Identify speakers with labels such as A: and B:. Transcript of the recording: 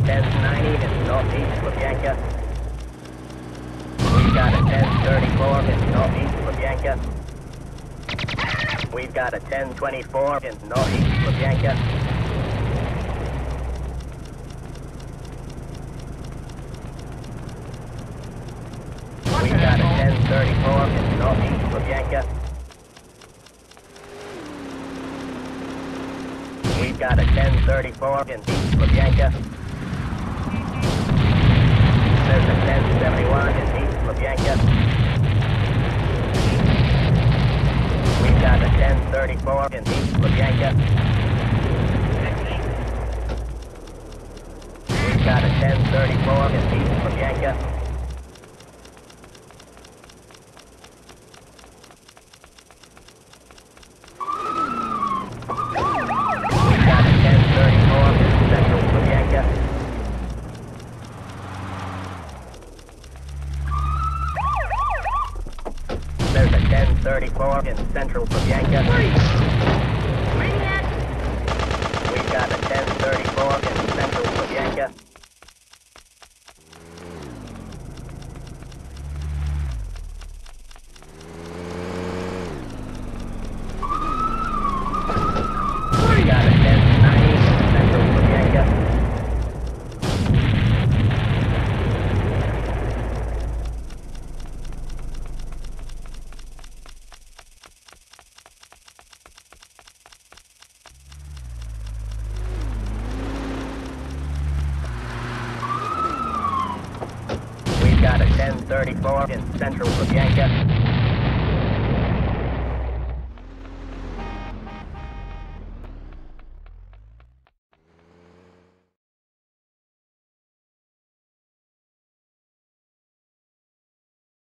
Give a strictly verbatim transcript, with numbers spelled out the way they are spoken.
A: ten ninety in northeast Lubyanka. We've got a ten thirty-four in northeast Lubyanka. We've got a ten twenty-four in northeast Lubyanka. We've got a ten thirty-four in northeast Lubyanka. We've got a ten thirty-four in east Lubyanka. There's a ten seventy-one in east Lubyanka. We've got a ten thirty-four in east Lubyanka. We've got a ten thirty-four in east Lubyanka. There's a ten thirty-four in central Lubyanka. We've got a ten thirty-four in central Lubyanka. We've got a ten ninety in central Lubyanka. We've got a ten thirty-four in central Lubyanka.